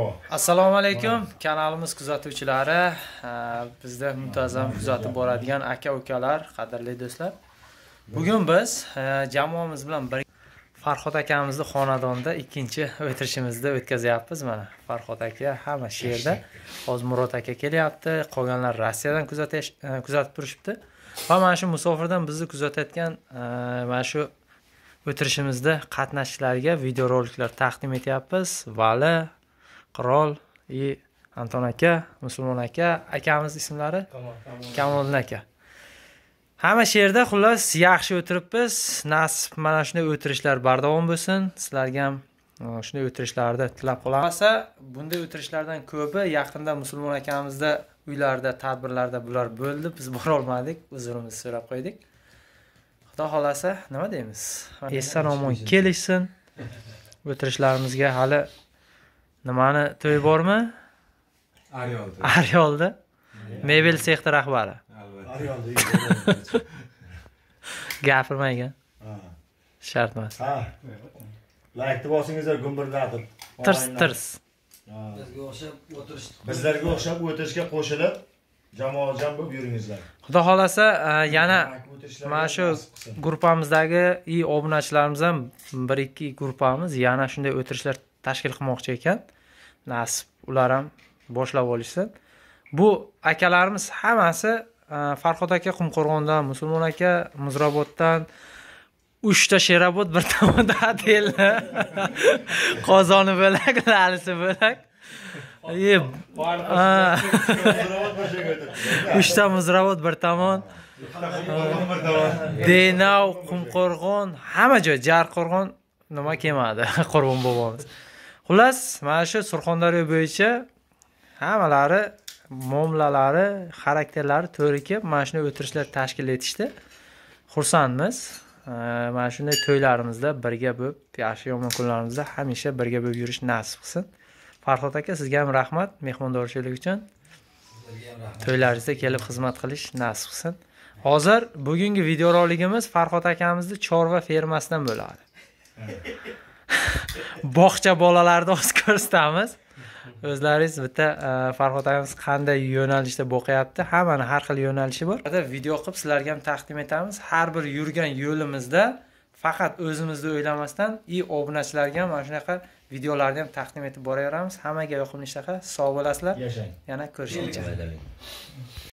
Assalomu alaykum kanalimiz kuzatuvchilari, bizda muntazam kuzatib boradigan aka-ukalar, qadrli do'stlar. Bugun biz jamoamiz bilan bir Farhod akamizning xonadonida ikkinchi o'tirishimizni o'tkazyapmiz. Mana Farhod aka hamma sherda, hozir Murod aka kelyapti, qolganlar Rossiyadan kuzatib turishibdi. Va mana shu musofirdan bizni kuzatayotgan mana shu o'tirishimizda qatnashchilarga videoroliklar taqdim etyapmiz. Vali, Qirol, Anton aka, Musulmon aka, akamiz ismlari Kamoliddin aka. Hamma sherda xullas yaxshi o'tiribmiz. Nasib mana shunday o'tirishlar bardavom bo'lsin. Sizlarga ham shunday o'tirishlarni tilab qolamiz. Bunday o'tirishlardan ko'pi yaqinda Musulmon akamizda uylarda, tadbirlarda bular bo'ldi. Biz bora olmadik, uzrimizni so'rab qo'ydik. Xudo xolasa, nima deymiz? Eson-omon kelishsin. O'tirishlarimizga hali nimani to'y bormi? Aryolda. Mebel sexda rahbari. Albatta. Gapirmaygan. Shart emas. Like bosingizlar gumburlatib. Tirs. Bizlarga o'xshab o'tishga qo'shilib jamoatjam bo'lib yuringizlar. Xudo xolasa, yana mana shu gruppamizdagi obunachilarimiz ham 1-2 gruppamiz yana shunday o'tirishlar tashkil qilmoqchi ekan. Nasib ular ham boshlab olishsin. Bu akalarimiz hammasi Farhod aka Qumqo'rg'ondan, Musulmon aka Muzrabotdan, 3 ta Sherobod, bir tomonda Adella. Qozoni bo'lak, Lalisi bo'lak. 3 ta Muzrabot bir tomon. Denov, Qumqo'rg'on, hamma joy Jarqo'rg'on nima kelmadi, Qurbon bobomiz. Xullas, mana shu Surxondaryo bo'yicha hammalari muomalalari, xarakterlari to'g'ri kelib, mana shunday o'tirishlar tashkil etishdi. Xursandmiz. Mana shunday to'ylarimizda birga bo'lib, yaxshi yomon kunlarimizda hamisha birga bo'lib yurish nasib qilsin. Farhod aka, sizga ham rahmat mehmondorchilik uchun. To'ylaringizda kelib xizmat qilish nasib qilsin. Hozir bugungi videoroligimiz Farhod akamizning chorva fermasidan bo'ladi. Bog'cha bolalarni o'z ko'rsatamiz. O'zlaringiz bitta Farhod akamiz qanday yo'nalishda boqyapti, hammani har xil yo'nalishi bor. Video qilib sizlarga ham taqdim etamiz. Har bir yurgan yo'limizda faqat o'zimizni o'ylamasdan obunachilarga ham mana shunaqa videolarni ham taqdim etib boraveramiz. Hammaga yoqimli ishlaqa, sog' bo'lasizlar. Yana ko'rishguncha.